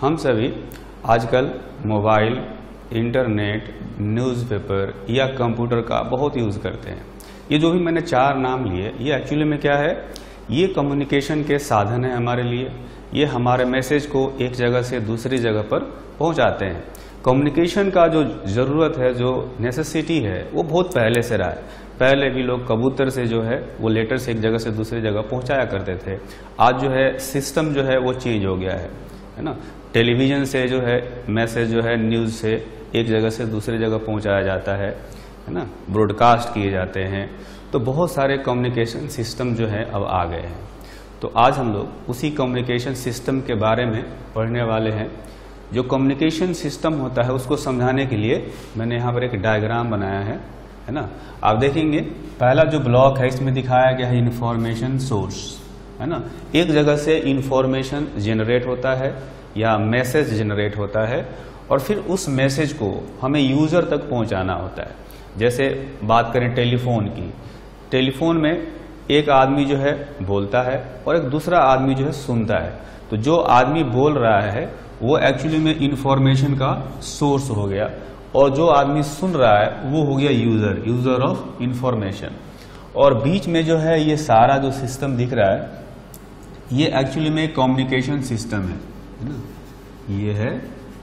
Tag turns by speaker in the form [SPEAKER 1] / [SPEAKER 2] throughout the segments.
[SPEAKER 1] हम सभी आजकल मोबाइल, इंटरनेट, न्यूज़पेपर या कंप्यूटर का बहुत यूज़ करते हैं। ये जो भी मैंने 4 नाम लिए, ये एक्चुअली में क्या है, ये कम्युनिकेशन के साधन है हमारे लिए। ये हमारे मैसेज को एक जगह से दूसरी जगह पर पहुंचाते हैं। कम्युनिकेशन का जो ज़रूरत है, जो नेसेसिटी है, वो बहुत पहले से रहा है। पहले भी लोग कबूतर से जो है वो लेटर से एक जगह से दूसरी जगह पहुंचाया करते थे। आज जो है सिस्टम जो है वो चेंज हो गया है ना। टेलीविज़न से जो है मैसेज जो है न्यूज़ से एक जगह से दूसरी जगह पहुंचाया जाता है ना, ब्रॉडकास्ट किए जाते हैं। तो बहुत सारे कम्युनिकेशन सिस्टम जो है अब आ गए हैं। तो आज हम लोग उसी कम्युनिकेशन सिस्टम के बारे में पढ़ने वाले हैं। जो कम्युनिकेशन सिस्टम होता है उसको समझाने के लिए मैंने यहाँ पर एक डायग्राम बनाया है ना। आप देखेंगे पहला जो ब्लॉक है इसमें दिखाया गया है इंफॉर्मेशन सोर्स, है ना। एक जगह से इंफॉर्मेशन जनरेट होता है या मैसेज जनरेट होता है और फिर उस मैसेज को हमें यूजर तक पहुंचाना होता है। जैसे बात करें टेलीफोन की, टेलीफोन में एक आदमी जो है बोलता है और एक दूसरा आदमी जो है सुनता है। तो जो आदमी बोल रहा है वो एक्चुअली में इंफॉर्मेशन का सोर्स हो गया और जो आदमी सुन रहा है वो हो गया यूजर ऑफ इंफॉर्मेशन। और बीच में जो है ये सारा जो सिस्टम दिख रहा है ये एक्चुअली में कम्युनिकेशन सिस्टम है ना। ये है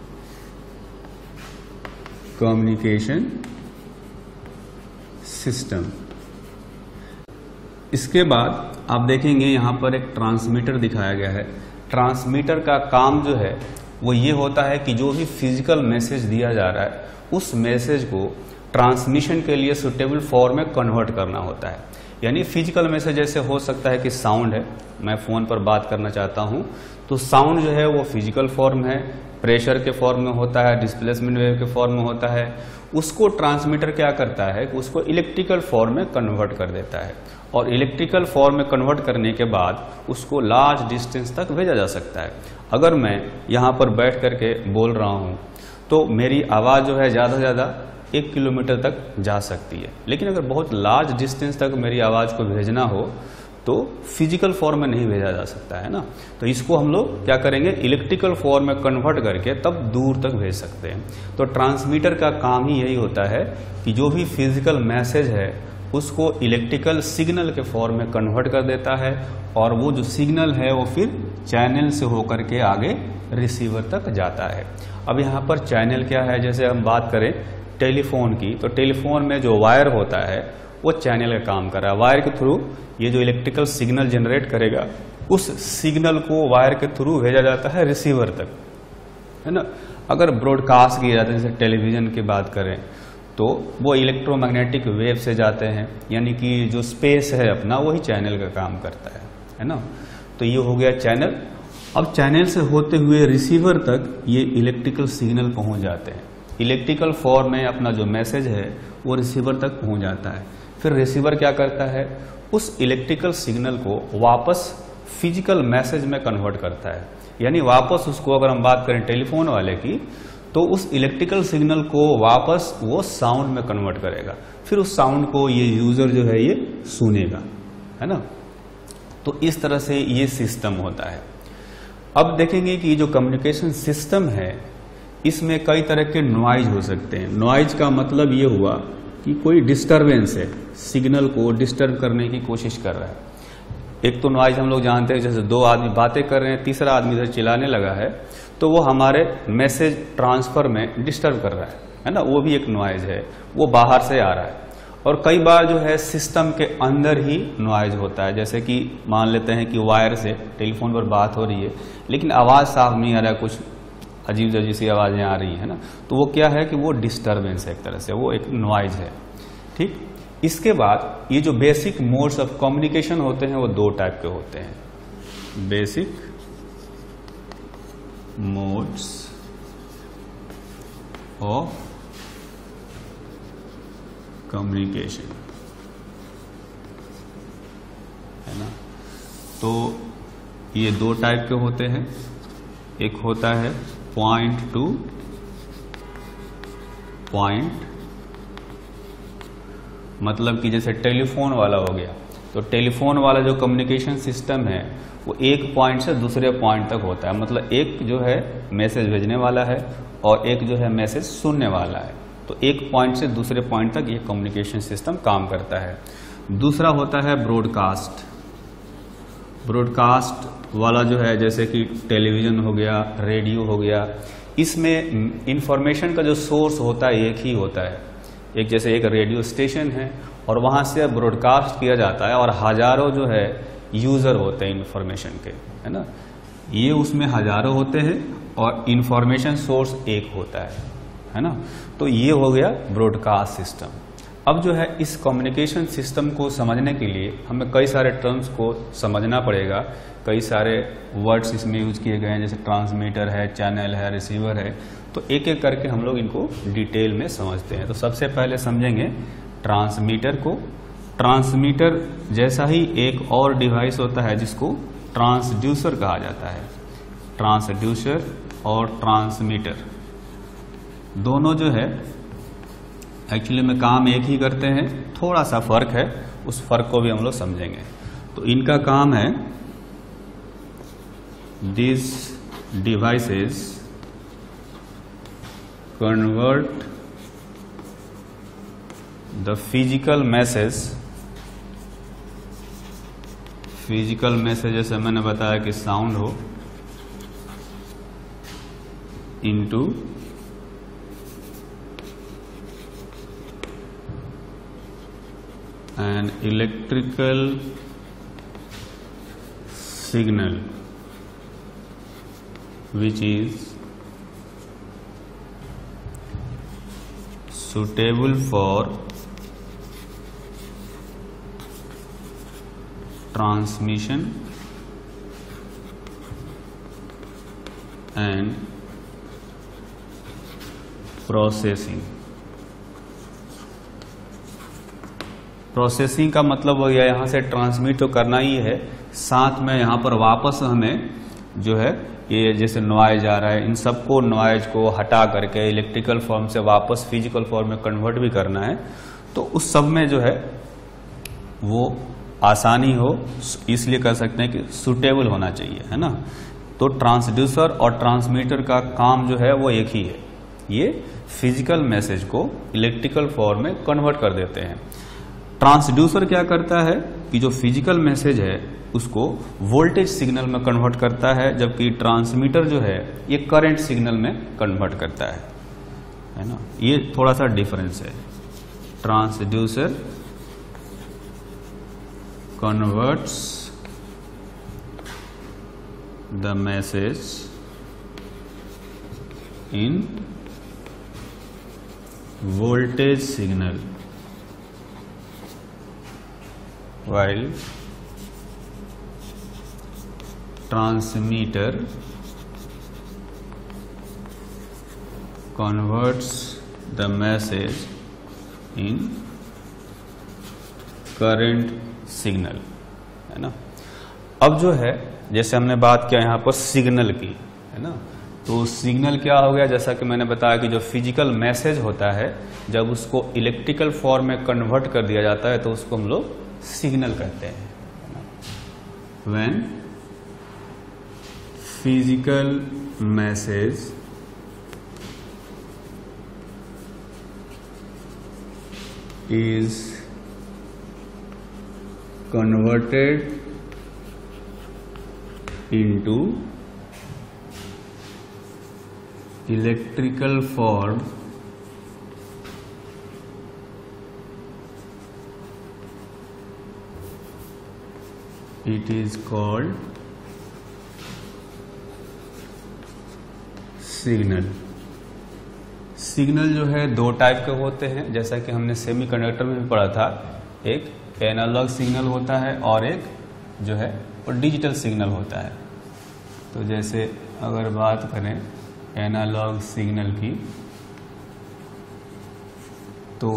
[SPEAKER 1] कम्युनिकेशन सिस्टम। इसके बाद आप देखेंगे यहां पर एक ट्रांसमीटर दिखाया गया है। ट्रांसमीटर का काम जो है वो ये होता है कि जो भी फिजिकल मैसेज दिया जा रहा है उस मैसेज को ट्रांसमिशन के लिए सुटेबल फॉर्म में कन्वर्ट करना होता है। यानी फिजिकल मैसेज जैसे हो सकता है कि साउंड है, मैं फोन पर बात करना चाहता हूं तो साउंड जो है वो फिजिकल फॉर्म है, प्रेशर के फॉर्म में होता है, डिस्प्लेसमेंट वेव के फॉर्म में होता है। उसको ट्रांसमीटर क्या करता है कि उसको इलेक्ट्रिकल फॉर्म में कन्वर्ट कर देता है और इलेक्ट्रिकल फॉर्म में कन्वर्ट करने के बाद उसको लार्ज डिस्टेंस तक भेजा जा सकता है। अगर मैं यहाँ पर बैठ करके बोल रहा हूँ तो मेरी आवाज़ जो है ज़्यादा से ज़्यादा 1 किलोमीटर तक जा सकती है। लेकिन अगर बहुत लार्ज डिस्टेंस तक मेरी आवाज़ को भेजना हो तो फिजिकल फॉर्म में नहीं भेजा जा सकता है ना। तो इसको हम लोग क्या करेंगे, इलेक्ट्रिकल फॉर्म में कन्वर्ट करके तब दूर तक भेज सकते हैं। तो ट्रांसमीटर का काम ही यही होता है कि जो भी फिजिकल मैसेज है उसको इलेक्ट्रिकल सिग्नल के फॉर्म में कन्वर्ट कर देता है और वो जो सिग्नल है वो फिर चैनल से होकर के आगे रिसीवर तक जाता है। अब यहाँ पर चैनल क्या है, जैसे हम बात करें टेलीफोन की, तो टेलीफोन में जो वायर होता है वो चैनल का काम कर रहा है। वायर के थ्रू ये जो इलेक्ट्रिकल सिग्नल जनरेट करेगा उस सिग्नल को वायर के थ्रू भेजा जाता है रिसीवर तक, है ना। अगर ब्रॉडकास्ट किया जाता है जैसे टेलीविजन की बात करें तो वो इलेक्ट्रोमैग्नेटिक वेव से जाते हैं, यानी कि जो स्पेस है अपना वही चैनल का काम करता है ना। तो ये हो गया चैनल। अब चैनल से होते हुए रिसीवर तक ये इलेक्ट्रिकल सिग्नल पहुंच जाते हैं। इलेक्ट्रिकल फॉर्म में अपना जो मैसेज है वो रिसीवर तक पहुंच जाता है। फिर रिसीवर क्या करता है, उस इलेक्ट्रिकल सिग्नल को वापस फिजिकल मैसेज में कन्वर्ट करता है। यानी वापस उसको, अगर हम बात करें टेलीफोन वाले की, तो उस इलेक्ट्रिकल सिग्नल को वापस वो साउंड में कन्वर्ट करेगा। फिर उस साउंड को ये यूजर जो है ये सुनेगा, है ना। तो इस तरह से ये सिस्टम होता है। अब देखेंगे कि जो कम्युनिकेशन सिस्टम है इसमें कई तरह के नॉइज हो सकते हैं। नॉइज का मतलब ये हुआ कि कोई डिस्टरबेंस है, सिग्नल को डिस्टर्ब करने की कोशिश कर रहा है। एक तो नॉइज हम लोग जानते हैं, जैसे 2 आदमी बातें कर रहे हैं, तीसरा आदमी इधर चिल्लाने लगा है तो वो हमारे मैसेज ट्रांसफर में डिस्टर्ब कर रहा है ना। वो भी एक नॉइज है, वो बाहर से आ रहा है। और कई बार जो है सिस्टम के अंदर ही नॉइज होता है, जैसे कि मान लेते हैं कि वायर से टेलीफोन पर बात हो रही है लेकिन आवाज साफ नहीं आ रहा है, कुछ अजीब अजीब सी आवाजें आ रही है ना। तो वो क्या है कि वो डिस्टर्बेंस है, एक तरह से वो एक नॉइज है, ठीक। इसके बाद ये जो बेसिक मोड्स ऑफ कम्युनिकेशन होते हैं वो 2 टाइप के होते हैं। बेसिक मोड्स ऑफ कम्युनिकेशन, है ना। तो ये 2 टाइप के होते हैं। एक होता है पॉइंट टू पॉइंट, मतलब कि जैसे टेलीफोन वाला हो गया, तो टेलीफोन वाला जो कम्युनिकेशन सिस्टम है वो एक पॉइंट से दूसरे पॉइंट तक होता है। मतलब एक जो है मैसेज भेजने वाला है और एक जो है मैसेज सुनने वाला है। तो एक पॉइंट से दूसरे पॉइंट तक ये कम्युनिकेशन सिस्टम काम करता है। दूसरा होता है ब्रॉडकास्ट। ब्रॉडकास्ट वाला जो है जैसे कि टेलीविज़न हो गया, रेडियो हो गया, इसमें इंफॉर्मेशन का जो सोर्स होता है एक ही होता है। एक जैसे एक रेडियो स्टेशन है और वहाँ से ब्रॉडकास्ट किया जाता है और हजारों जो है यूज़र होते हैं इंफॉर्मेशन के, है ना। ये उसमें हजारों होते हैं और इंफॉर्मेशन सोर्स एक होता है ना। तो ये हो गया ब्रॉडकास्ट सिस्टम। अब जो है इस कम्युनिकेशन सिस्टम को समझने के लिए हमें कई सारे टर्म्स को समझना पड़ेगा। कई सारे वर्ड्स इसमें यूज किए गए हैं, जैसे ट्रांसमीटर है, चैनल है, रिसीवर है। तो एक एक करके हम लोग इनको डिटेल में समझते हैं। तो सबसे पहले समझेंगे ट्रांसमीटर को। ट्रांसमीटर जैसा ही एक और डिवाइस होता है जिसको ट्रांसड्यूसर कहा जाता है। ट्रांसड्यूसर और ट्रांसमीटर दोनों जो है एक्चुअली में काम एक ही करते हैं, थोड़ा सा फर्क है, उस फर्क को भी हम लोग समझेंगे। तो इनका काम है this devices convert the physical message जैसे मैंने बताया कि साउंड हो into an electrical signal which is suitable for transmission and processing। Processing का मतलब हो गया यहाँ से ट्रांसमिट तो करना ही है, साथ में यहाँ पर वापस हमें जो है ये जैसे नॉइज आ रहा है, इन सबको नॉइज को हटा करके इलेक्ट्रिकल फॉर्म से वापस फिजिकल फॉर्म में कन्वर्ट भी करना है। तो उस सब में जो है वो आसानी हो, इसलिए कर सकते हैं कि सूटेबल होना चाहिए, है ना। तो ट्रांसड्यूसर और ट्रांसमीटर का काम जो है वो एक ही है। ये फिजिकल मैसेज को इलेक्ट्रिकल फॉर्म में कन्वर्ट कर देते हैं। ट्रांसड्यूसर क्या करता है कि जो फिजिकल मैसेज है उसको वोल्टेज सिग्नल में कन्वर्ट करता है, जबकि ट्रांसमीटर जो है ये करंट सिग्नल में कन्वर्ट करता है ना। ये थोड़ा सा डिफरेंस है। Transducer converts the message in voltage signal while transmitter converts the message in current signal, है ना। अब जो है जैसे हमने बात किया यहाँ पर सिग्नल की, है ना। तो सिग्नल क्या हो गया, जैसा कि मैंने बताया कि जो फिजिकल मैसेज होता है जब उसको इलेक्ट्रिकल फॉर्म में कन्वर्ट कर दिया जाता है तो उसको हम लोग सिग्नल कहते हैं। When physical message is converted into electrical form it is called signal. Signal जो है दो टाइप के होते हैं, जैसा कि हमने सेमीकंडक्टर में भी पढ़ा था। एक एनालॉग सिग्नल होता है और एक जो है वो डिजिटल सिग्नल होता है। तो जैसे अगर बात करें एनालॉग सिग्नल की, तो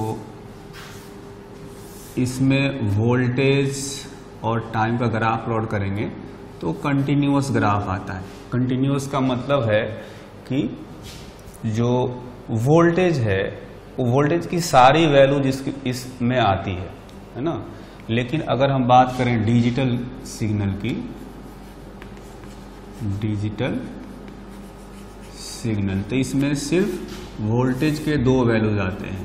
[SPEAKER 1] इसमें वोल्टेज और टाइम का ग्राफ प्लॉट करेंगे तो कंटिन्यूअस ग्राफ आता है। कंटिन्यूअस का मतलब है कि जो वोल्टेज है वो वोल्टेज की सारी वैल्यू जिसकी इसमें आती है ना। लेकिन अगर हम बात करें डिजिटल सिग्नल की, डिजिटल सिग्नल। तो इसमें सिर्फ वोल्टेज के दो वैल्यूज आते हैं,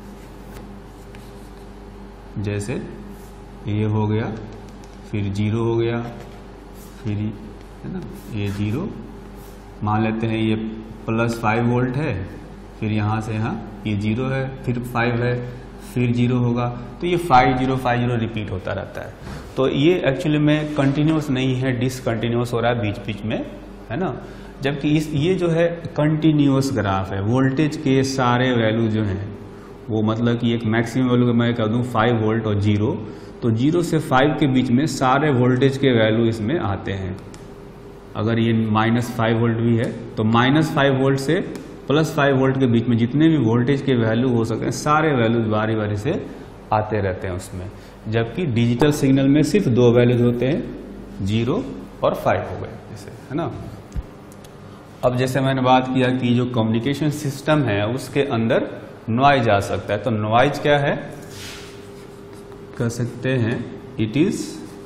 [SPEAKER 1] जैसे ये हो गया, फिर 0 हो गया, फिर है ना ये 0, मान लेते हैं ये +5 वोल्ट है, फिर यहाँ से यहाँ ये 0 है, फिर 5 है, फिर 0 होगा। तो ये 5050 रिपीट होता रहता है। तो ये एक्चुअली में कंटिन्यूस नहीं है, डिसकंटिन्यूस हो रहा है बीच बीच में, है ना। जबकि ये जो है कंटिन्यूस ग्राफ है। वोल्टेज के सारे वैल्यू जो हैं वो मतलब कि एक मैक्सिमम वैल्यू मैं कह दूँ 5 वोल्ट और 0, तो 0 से 5 के बीच में सारे वोल्टेज के वैल्यू इसमें आते हैं। अगर ये -5 वोल्ट भी है तो -5 वोल्ट से +5 वोल्ट के बीच में जितने भी वोल्टेज के वैल्यू हो सकते हैं सारे वैल्यूज बारी बारी से आते रहते हैं उसमें। जबकि डिजिटल सिग्नल में सिर्फ दो वैल्यूज होते हैं, 0 और 5 हो गए जैसे, है ना। अब जैसे मैंने बात किया कि जो कम्युनिकेशन सिस्टम है उसके अंदर नॉइज आ सकता है। तो नॉइज क्या है, कह सकते हैं it is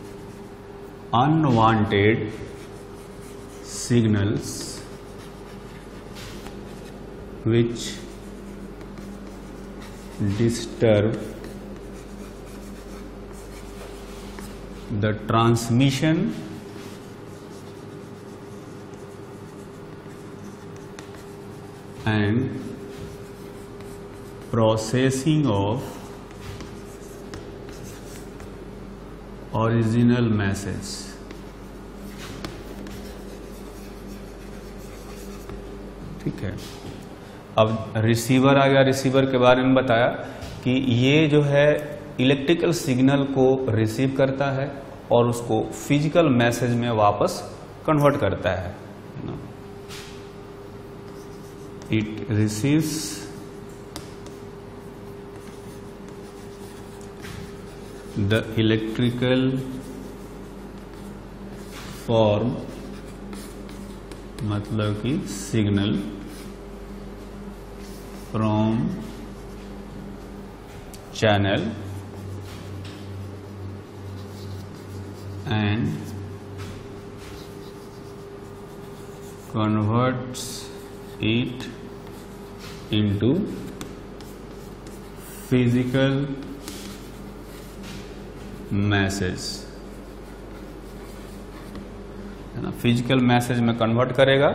[SPEAKER 1] unwanted signals which disturb the transmission and processing of original message। ठीक है। अब रिसीवर आ गया। रिसीवर के बारे में बताया कि ये जो है इलेक्ट्रिकल सिग्नल को रिसीव करता है और उसको फिजिकल मैसेज में वापस कन्वर्ट करता है। It receives the electrical form, मतलब कि signal from channel and converts it into physical message, है ना। फिजिकल मैसेज में कन्वर्ट करेगा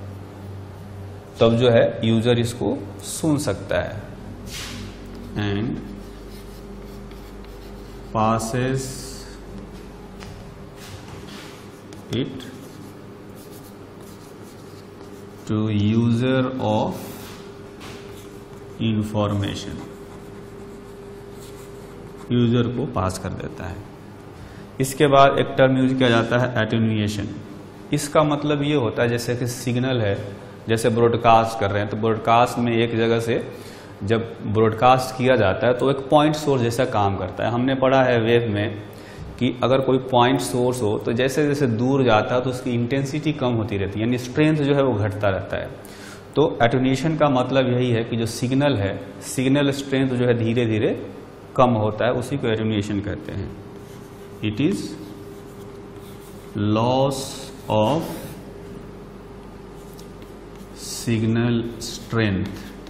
[SPEAKER 1] तब जो है यूजर इसको सुन सकता है। And passes it to user of information, user को पास कर देता है। इसके बाद एक टर्म यूज किया जाता है एटेन्यूएशन। इसका मतलब ये होता है जैसे कि सिग्नल है, जैसे ब्रॉडकास्ट कर रहे हैं तो ब्रॉडकास्ट में एक जगह से जब ब्रॉडकास्ट किया जाता है तो एक पॉइंट सोर्स जैसा काम करता है। हमने पढ़ा है वेव में कि अगर कोई पॉइंट सोर्स हो तो जैसे जैसे दूर जाता है तो उसकी इंटेंसिटी कम होती रहती है, यानी स्ट्रेंथ जो है वो घटता रहता है। तो एटेन्यूएशन का मतलब यही है कि जो सिग्नल है, सिग्नल स्ट्रेंथ जो है धीरे धीरे कम होता है, उसी को एटेन्यूएशन कहते हैं। It is loss of signal strength.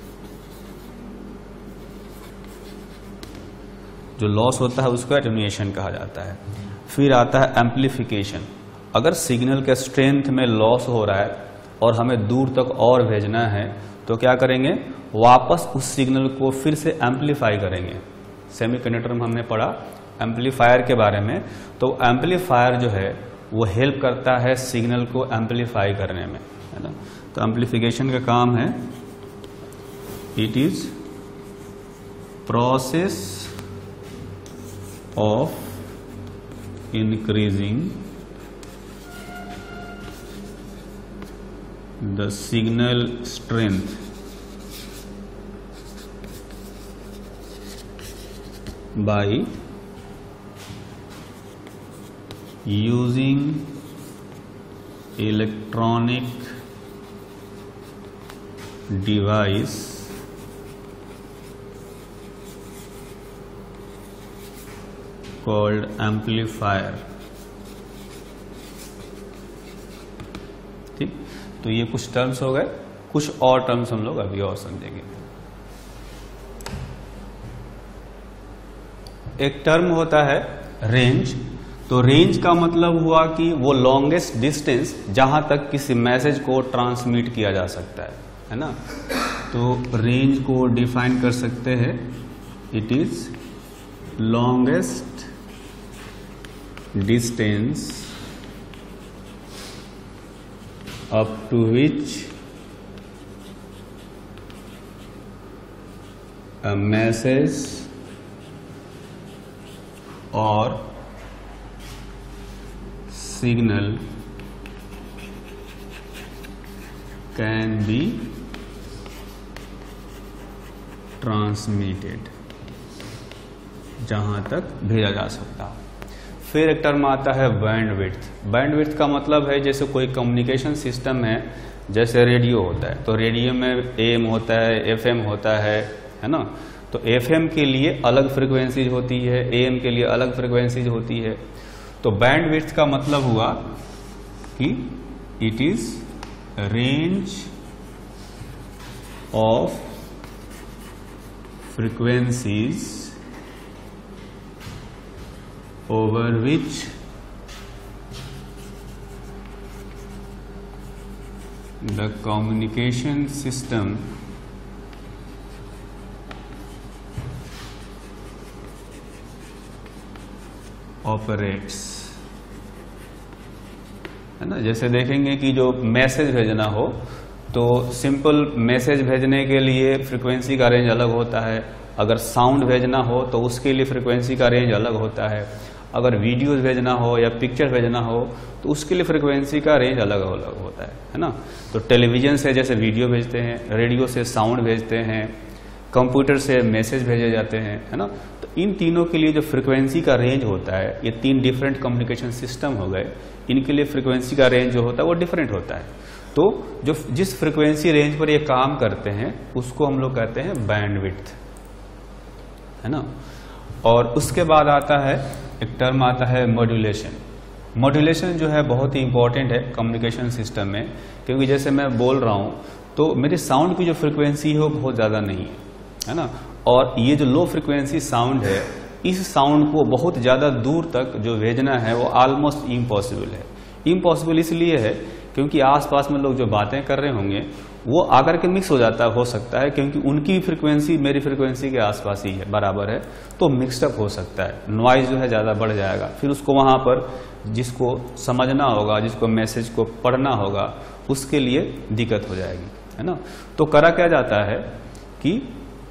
[SPEAKER 1] जो लॉस होता है उसको एटेन्यूएशन कहा जाता है। फिर आता है एम्प्लीफिकेशन। अगर सिग्नल के स्ट्रेंथ में लॉस हो रहा है और हमें दूर तक और भेजना है तो क्या करेंगे, वापस उस सिग्नल को फिर से एम्प्लीफाई करेंगे। सेमीकंडक्टर में हमने पढ़ा एम्पलीफायर के बारे में, तो एम्पलीफायर जो है वो हेल्प करता है सिग्नल को एम्पलीफाई करने में, है ना। तो एम्पलीफिकेशन का काम है, it is process of increasing the signal strength by using electronic device called amplifier तो ये कुछ टर्म्स हो गए, कुछ और टर्म्स हम लोग अभी और समझेंगे। एक टर्म होता है रेंज। तो रेंज का मतलब हुआ कि वो लॉन्गेस्ट डिस्टेंस जहां तक किसी मैसेज को ट्रांसमिट किया जा सकता है ना। तो रेंज को डिफाइन कर सकते हैं, it is longest distance up to which a message or signal can be transmitted, जहां तक भेजा जा सकता है। फिर एक टर्म आता है बैंडविड्थ। बैंडविड्थ का मतलब है जैसे कोई कम्युनिकेशन सिस्टम है, जैसे रेडियो होता है, तो रेडियो में AM होता है, FM होता है ना। तो FM के लिए अलग फ्रीक्वेंसीज होती है, AM के लिए अलग फ्रीक्वेंसीज होती है। तो बैंडविड्थ का मतलब हुआ कि it is range of frequencies over which the communication system operates, है ना। जैसे देखेंगे कि जो मैसेज भेजना हो तो सिंपल मैसेज भेजने के लिए फ्रीक्वेंसी का रेंज अलग होता है, अगर साउंड भेजना हो तो उसके लिए फ्रीक्वेंसी का रेंज अलग होता है, अगर वीडियोस भेजना हो या पिक्चर भेजना हो तो उसके लिए फ्रीक्वेंसी का रेंज अलग अलग होता है ना। तो टेलीविजन से जैसे वीडियो भेजते हैं, रेडियो से साउंड भेजते हैं, कंप्यूटर से मैसेज भेजे जाते हैं, है ना। तो इन तीनों के लिए जो फ्रीक्वेंसी का रेंज होता है, ये 3 डिफरेंट कम्युनिकेशन सिस्टम हो गए, इनके लिए फ्रीक्वेंसी का रेंज जो होता है वो डिफरेंट होता है। तो जो जिस फ्रीक्वेंसी रेंज पर ये काम करते हैं उसको हम लोग कहते हैं बैंडविड्थ, है ना। और उसके बाद आता है एक टर्म आता है मॉड्यूलेशन। मॉड्यूलेशन जो है बहुत ही इंपॉर्टेंट है कम्युनिकेशन सिस्टम में, क्योंकि जैसे मैं बोल रहा हूं तो मेरे साउंड की जो फ्रीक्वेंसी है वो बहुत ज्यादा नहीं है ना। और ये जो लो फ्रीक्वेंसी साउंड है, इस साउंड को बहुत ज्यादा दूर तक जो भेजना है वो ऑलमोस्ट इम्पॉसिबल है। इम्पॉसिबल इसलिए है क्योंकि आसपास में लोग जो बातें कर रहे होंगे वो आकर के मिक्स हो सकता है, क्योंकि उनकी फ्रीक्वेंसी मेरी फ्रीक्वेंसी के आसपास ही है, बराबर है, तो मिक्सअप हो सकता है, नॉइज जो है ज्यादा बढ़ जाएगा। फिर उसको वहां पर जिसको समझना होगा, जिसको मैसेज को पढ़ना होगा, उसके लिए दिक्कत हो जाएगी, है ना। तो करा क्या जाता है कि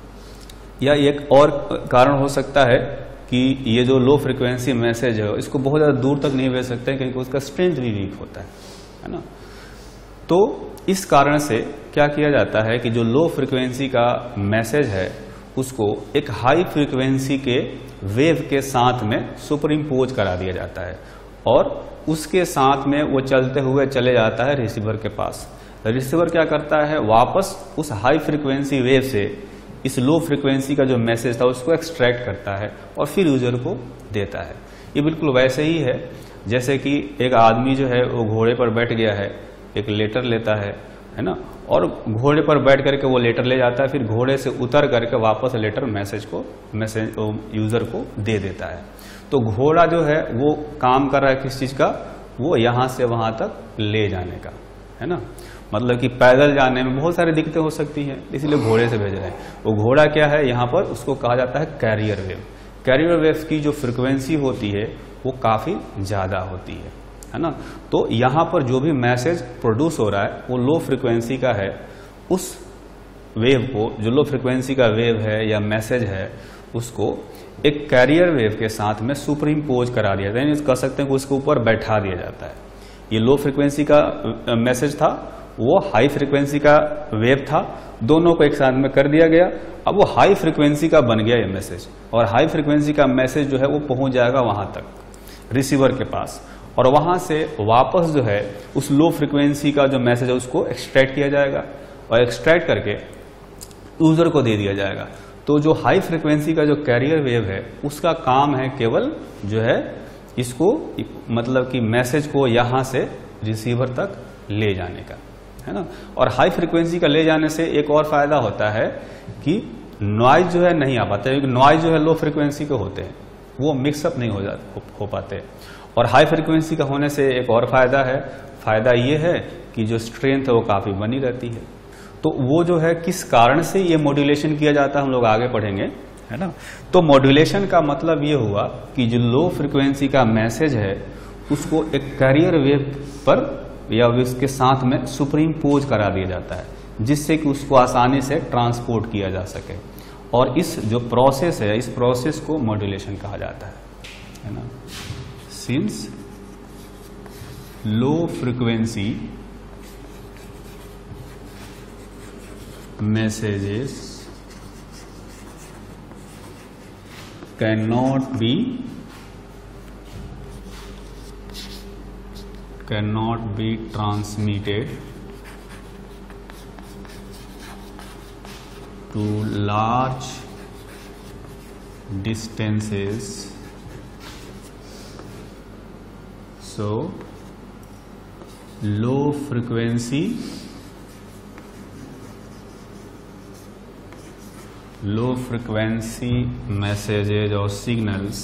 [SPEAKER 1] या एक और कारण हो सकता है कि ये जो लो फ्रीक्वेंसी मैसेज है इसको बहुत ज्यादा दूर तक नहीं भेज सकते क्योंकि उसका स्ट्रेंथ भी वीक होता है ना। तो इस कारण से क्या किया जाता है कि जो लो फ्रीक्वेंसी का मैसेज है उसको एक हाई फ्रीक्वेंसी के वेव के साथ में सुपर इम्पोज करा दिया जाता है और उसके साथ में वो चलते हुए चले जाता है रिसीवर के पास। रिसीवर क्या करता है, वापस उस हाई फ्रीक्वेंसी वेव से इस लो फ्रीक्वेंसी का जो मैसेज था उसको एक्सट्रैक्ट करता है और फिर यूजर को देता है। ये बिल्कुल वैसे ही है जैसे कि एक आदमी जो है वो घोड़े पर बैठ गया है, एक लेटर लेता है ना, और घोड़े पर बैठ करके वो लेटर ले जाता है, फिर घोड़े से उतर करके वापस लेटर मैसेज यूजर को दे देता है। तो घोड़ा जो है वो काम कर रहा है किस चीज का, वो यहां से वहां तक ले जाने का, है ना। मतलब कि पैदल जाने में बहुत सारी दिक्कतें हो सकती हैं, इसलिए घोड़े से भेज रहे हैं। वो घोड़ा क्या है, यहाँ पर उसको कहा जाता है कैरियर वेव। कैरियर वेव की जो फ्रीक्वेंसी होती है वो काफी ज्यादा होती है ना। तो यहाँ पर जो भी मैसेज प्रोड्यूस हो रहा है वो लो फ्रीक्वेंसी का है, उस वेव को, जो लो फ्रीक्वेंसी का वेव है या मैसेज है, उसको एक कैरियर वेव के साथ में सुपर इम्पोज करा दिया जाता है, कह सकते हैं कि उसके ऊपर बैठा दिया जाता है। ये लो फ्रीक्वेंसी का मैसेज था, वो हाई फ्रीक्वेंसी का वेव था, दोनों को एक साथ में कर दिया गया। अब वो हाई फ्रीक्वेंसी का बन गया ये मैसेज, और हाई फ्रीक्वेंसी का मैसेज जो है वो पहुंच जाएगा वहां तक रिसीवर के पास, और वहां से वापस जो है उस लो फ्रीक्वेंसी का जो मैसेज है उसको एक्सट्रैक्ट किया जाएगा और एक्सट्रैक्ट करके यूजर को दे दिया जाएगा। तो जो हाई फ्रीक्वेंसी का जो कैरियर वेव है उसका काम है केवल जो है इसको, मतलब कि मैसेज को यहां से रिसीवर तक ले जाने का, है ना। और हाई फ्रीक्वेंसी का ले जाने से एक और फायदा होता है कि नॉइज जो है नहीं आ पाता, क्योंकि नॉइज जो है लो फ्रीक्वेंसी के होते हैं, वो मिक्सअप नहीं हो पाते। और हाई फ्रीक्वेंसी का होने से एक और फायदा है, फायदा ये है कि जो स्ट्रेंथ है वो काफी बनी रहती है। तो वो जो है किस कारण से ये मॉड्यूलेशन किया जाता है हम लोग आगे पढ़ेंगे, है ना। तो मॉड्यूलेशन का मतलब ये हुआ कि जो लो फ्रीक्वेंसी का मैसेज है उसको एक कैरियर वेव पर या उसके साथ में सुपरइम्पोज करा दिया जाता है, जिससे कि उसको आसानी से ट्रांसपोर्ट किया जा सके। और इस जो प्रोसेस है, इस प्रोसेस को मॉड्यूलेशन कहा जाता है ना। Since low frequency messages cannot be transmitted to large distances, so low frequency messages or signals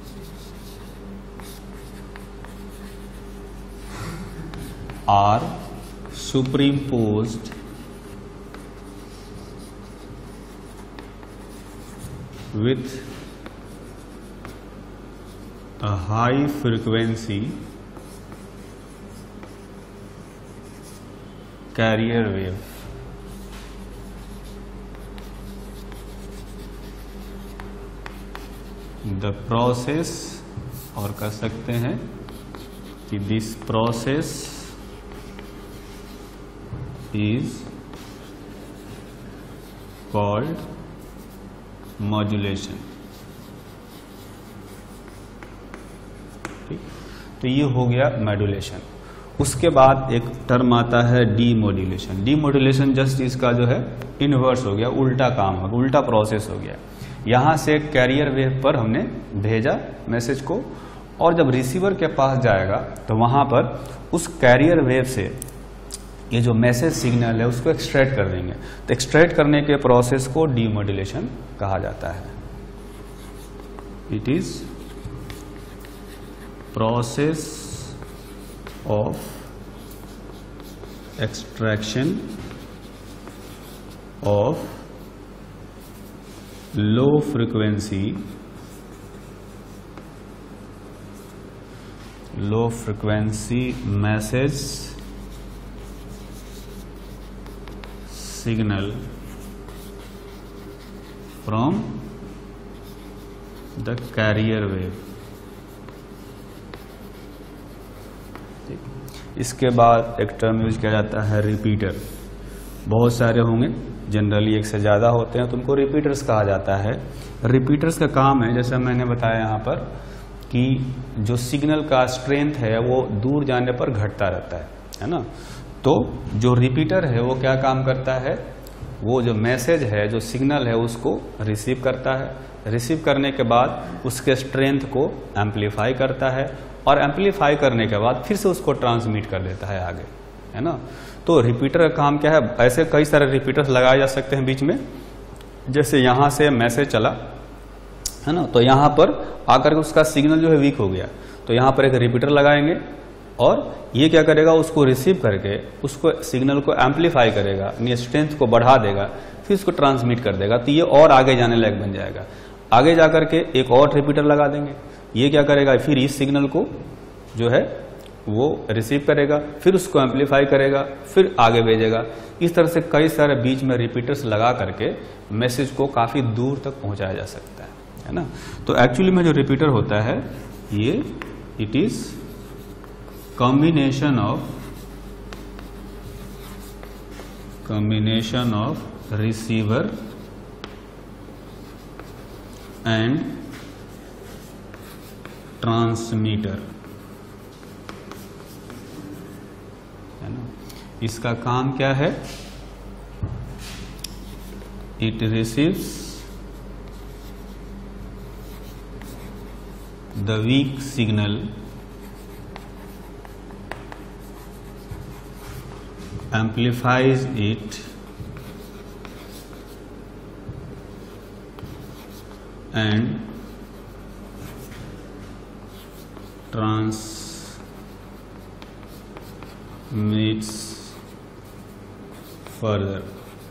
[SPEAKER 1] are superimposed with a high frequency carrier wave. The process, और कह सकते हैं कि this process is called modulation. ठीक, तो ये हो गया मॉड्यूलेशन। उसके बाद एक टर्म आता है डीमॉड्यूलेशन। डीमॉड्यूलेशन जस्ट इसका जो है इनवर्स हो गया, उल्टा काम हो गया, उल्टा प्रोसेस हो गया। यहां से कैरियर वेव पर हमने भेजा मैसेज को, और जब रिसीवर के पास जाएगा तो वहां पर उस कैरियर वेव से ये जो मैसेज सिग्नल है उसको एक्सट्रैक्ट कर देंगे। तो एक्सट्रैक्ट करने के प्रोसेस को डीमॉड्यूलेशन कहा जाता है। It is process of extraction of low frequency message signal from the carrier wave। इसके बाद एक टर्म यूज किया जाता है रिपीटर। बहुत सारे होंगे, जनरली एक से ज़्यादा होते हैं, तो उनको रिपीटर्स कहा जाता है। रिपीटर्स का काम है, जैसा मैंने बताया यहाँ पर, कि जो सिग्नल का स्ट्रेंथ है वो दूर जाने पर घटता रहता है ना। तो जो रिपीटर है वो क्या काम करता है, वो जो मैसेज है, जो सिग्नल है, उसको रिसीव करता है। रिसीव करने के बाद उसके स्ट्रेंथ को एम्पलीफाई करता है, और एम्पलीफाई करने के बाद फिर से उसको ट्रांसमिट कर देता है आगे, है ना। तो रिपीटर का काम क्या है, ऐसे कई सारे रिपीटर्स लगाए जा सकते हैं बीच में। जैसे यहां से मैसेज चला, है ना, तो यहां पर आकर के उसका सिग्नल जो है वीक हो गया, तो यहां पर एक रिपीटर लगाएंगे, और ये क्या करेगा, उसको रिसीव करके उसको सिग्नल को एम्पलीफाई करेगा, यानी स्ट्रेंथ को बढ़ा देगा, फिर उसको ट्रांसमिट कर देगा। तो ये और आगे जाने लायक बन जाएगा। आगे जाकर के एक और रिपीटर लगा देंगे, ये क्या करेगा, फिर इस सिग्नल को जो है वो रिसीव करेगा, फिर उसको एम्पलीफाई करेगा, फिर आगे भेजेगा। इस तरह से कई सारे बीच में रिपीटर्स लगा करके मैसेज को काफी दूर तक पहुंचाया जा सकता है ना। तो एक्चुअली में जो रिपीटर होता है ये it is combination of receiver and transmitter, है ना। इसका काम क्या है, it receives the weak signal amplifies it and transmits further।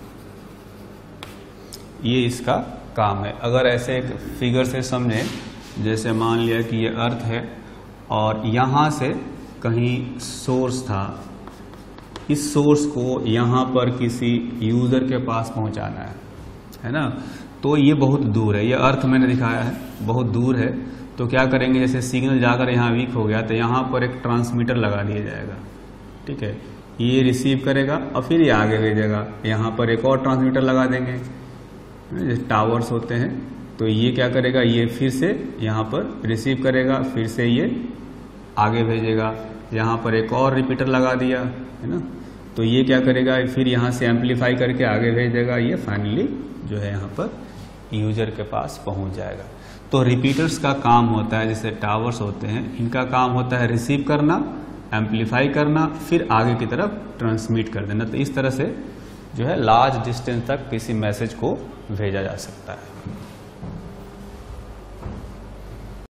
[SPEAKER 1] ये इसका काम है। अगर ऐसे एक फिगर से समझें, जैसे मान लिया कि ये अर्थ है और यहाँ से कहीं सोर्स था, इस सोर्स को यहाँ पर किसी यूजर के पास पहुँचाना है ना, तो ये बहुत दूर है। ये अर्थ मैंने दिखाया है, बहुत दूर है। तो क्या करेंगे, जैसे सिग्नल जाकर यहाँ वीक हो गया तो यहाँ पर एक ट्रांसमीटर लगा दिया जाएगा, ठीक है। ये रिसीव करेगा और फिर ये आगे भेजेगा। यहाँ पर एक और ट्रांसमीटर लगा देंगे, जैसे टावर्स होते हैं, तो ये क्या करेगा, ये फिर से यहाँ पर रिसीव करेगा, फिर से ये आगे भेजेगा। यहाँ पर एक और रिपीटर लगा दिया है ना, तो ये क्या करेगा, फिर यहाँ से एम्पलीफाई करके आगे भेजेगा। ये फाइनली जो है यहाँ पर यूजर के पास पहुँच जाएगा। तो रिपीटर्स का काम होता है, जैसे टावर्स होते हैं, इनका काम होता है रिसीव करना, एम्पलीफाई करना, फिर आगे की तरफ ट्रांसमिट कर देना। तो इस तरह से जो है लार्ज डिस्टेंस तक किसी मैसेज को भेजा जा सकता है।